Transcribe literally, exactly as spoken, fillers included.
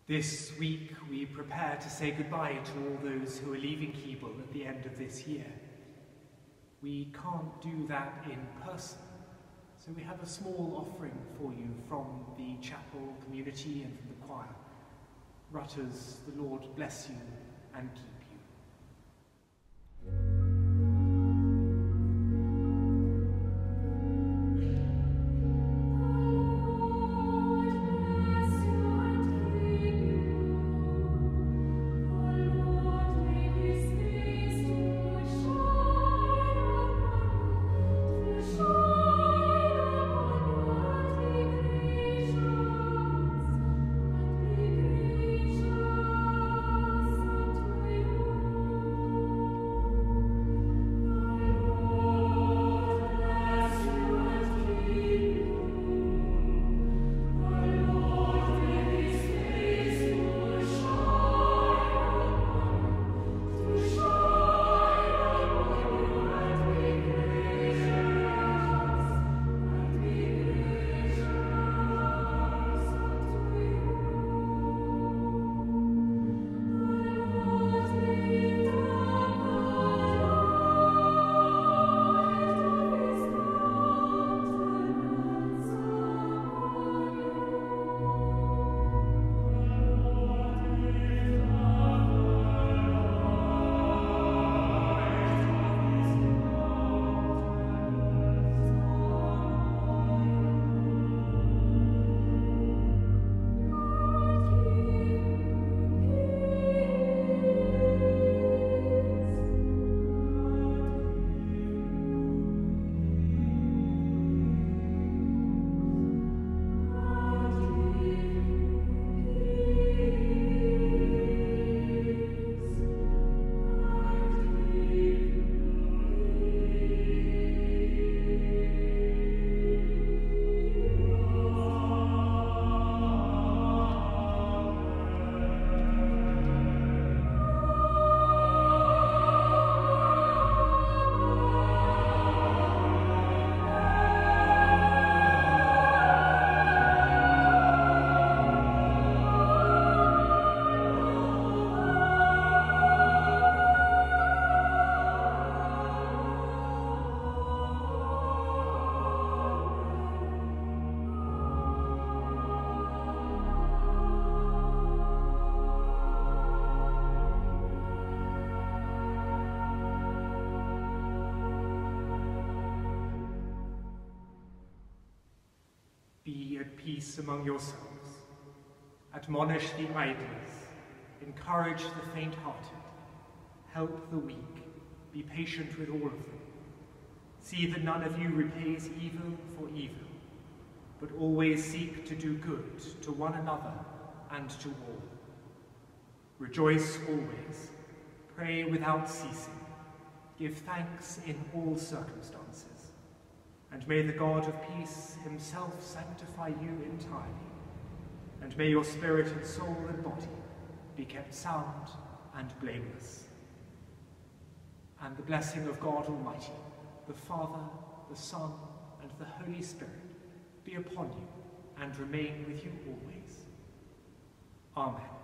This week we prepare to say goodbye to all those who are leaving Keble at the end of this year. We can't do that in person, so we have a small offering for you from the chapel community and from the choir. Rutters, the Lord bless you and keep you. Be at peace among yourselves. Admonish the idlers. Encourage the faint-hearted. Help the weak. Be patient with all of them. See that none of you repays evil for evil, but always seek to do good to one another and to all. Rejoice always. Pray without ceasing. Give thanks in all circumstances. And may the God of peace himself sanctify you entirely, and may your spirit and soul and body be kept sound and blameless. And the blessing of God Almighty, the Father, the Son, and the Holy Spirit be upon you and remain with you always. Amen.